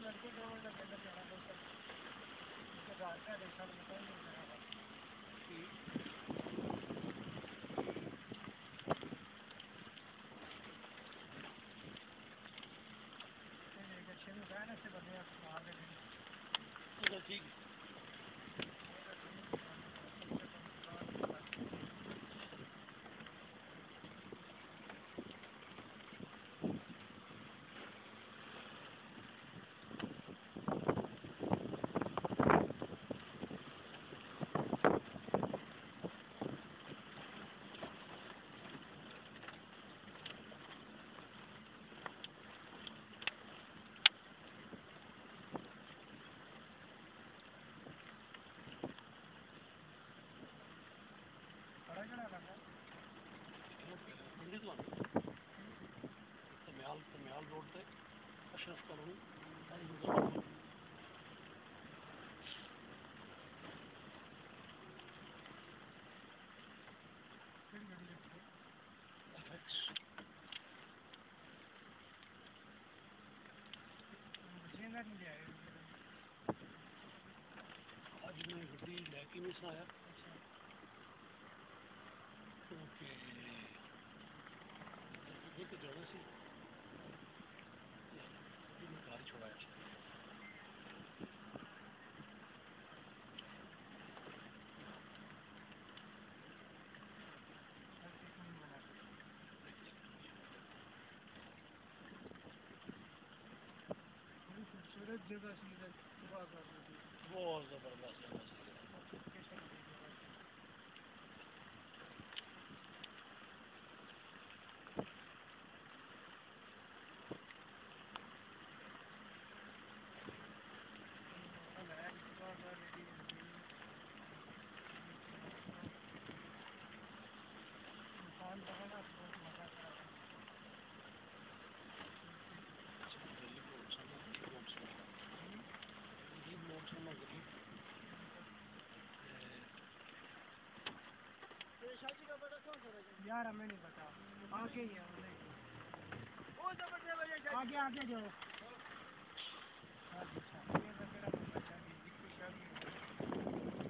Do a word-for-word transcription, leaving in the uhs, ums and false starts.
ठीक रोड पे अशरफ कॉलोनी आज मैं गड्डी लैके नहीं आया क्योंकि जाना सी मैं घर छोड़ाया खूबसूरत जगह सी बहुत ज़बरदस्त जगह सी यार हमें नहीं पता आगे ही है आगे आगे जो अच्छा